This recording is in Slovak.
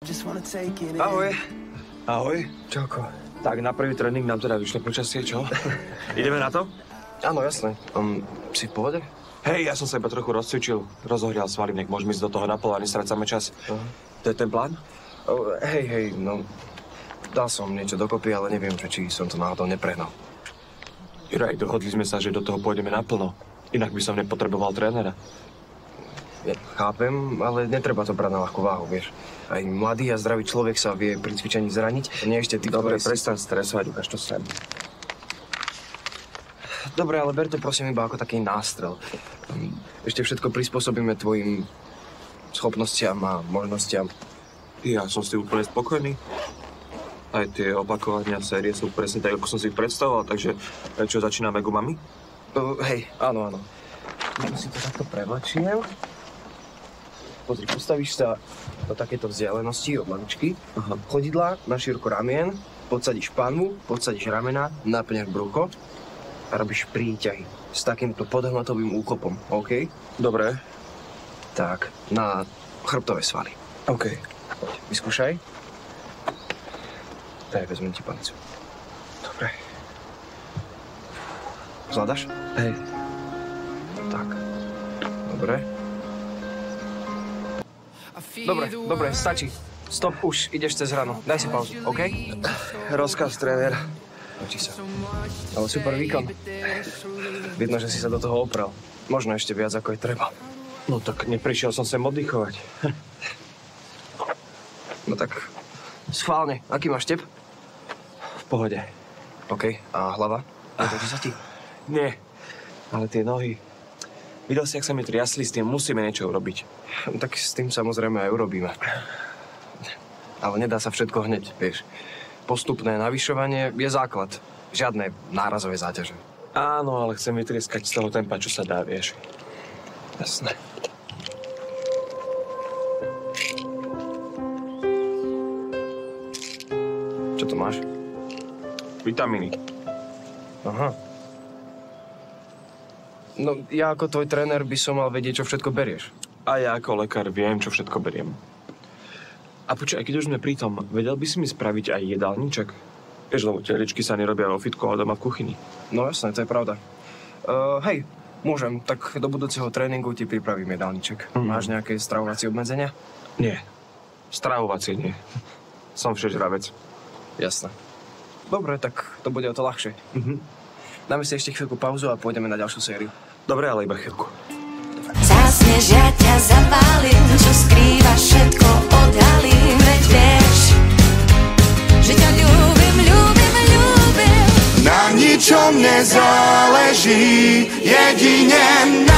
Ahoj. Ahoj. Čauko. Tak na prvý tréning nám teda vyšlo počasie, čo? Ideme na to? Áno, jasné. Si v pohode? Hej, ja som sa iba trochu rozcvičil, rozohrial svaly, nech môžeme ísť do toho naplno, nestrácame čas. To je ten plán? Hej, no... Dal som niečo dokopy, ale neviem, či som to náhodou neprehnal. Juraj, dohodli sme sa, že do toho pôjdeme naplno. Inak by som nepotreboval trénera. Ja chápem, ale netreba to brať na ľahkú váhu, vieš. Aj mladý a zdravý človek sa vie pri cvičení zraniť. Nie ešte ty... Dobre, prestaň stresovať, ukáž to sem. Dobre, ale ber to prosím iba ako taký nástrel. Ešte všetko prispôsobíme tvojim schopnostiam a možnostiam. Ja som si úplne spokojný. Aj tie opakovania série sú presne tak, ako som si ich predstavoval, takže čo, začíname gumami? Hej, áno. Ja si to takto prevlačiem. Pozri, postavíš sa do takéto vzdialenosti od lavičky, chodidlá na šírko ramien, podsadíš panvu, podsadíš ramena, napňaš brucho a robíš príťahy s takýmto podhmatovým úchopom, OK? Dobre. Tak, na chrbtové svaly. OK. Poď, vyskúšaj. Daj, vezmem ti palicu. Dobre. Zvládaš? Hej. Tak. Dobre. Dobre, stačí. Stop, už ideš cez rano. Daj si pauzu, OK? Rozkaz, tréner. Učí sa. Ale super výkon. Vidno, že si sa do toho opral. Možno ešte viac, ako je treba. No tak neprišiel som sem oddychovať. No tak, schválne. Aký máš tep? V pohode. OK. A hlava? Netočí sa ti? Nie. Ale tie nohy... Videl si, jak sa mi triasli, s tým musíme niečo urobiť. Tak s tým samozrejme aj urobíme. Ale nedá sa všetko hneď, vieš. Postupné navyšovanie je základ. Žiadne nárazové záťaže. Áno, ale chcem vytrieskať z toho tempa, čo sa dá, vieš. Jasné. Čo to máš? Vitamíny. Aha. No, ja ako tvoj tréner by som mal vedieť, čo všetko berieš. A ja ako lekár viem, čo všetko beriem. A počkaj, keď už sme pri tom, vedel by si mi spraviť aj jedálniček? Vieš, lebo teličky sa nerobia vo fitku, ale doma v kuchyni. No jasné, to je pravda. Hej, môžem, tak do budúceho tréningu ti pripravím jedálniček. Máš nejaké stravovacie obmedzenia? Nie. Stravovacie nie. Som všežravec. Jasné. Dobre, tak to bude o to ľahšie. Dáme si ešte chvíľku pauzu a pôjdeme na ďalšiu sériu. Dobre, ale iba chvíľku. Zasneš, ja ťa zapálim, čo skrývaš, všetko odhalím, veď vieš, že ťa ľúbim. Na ničom nezáleží, jedine na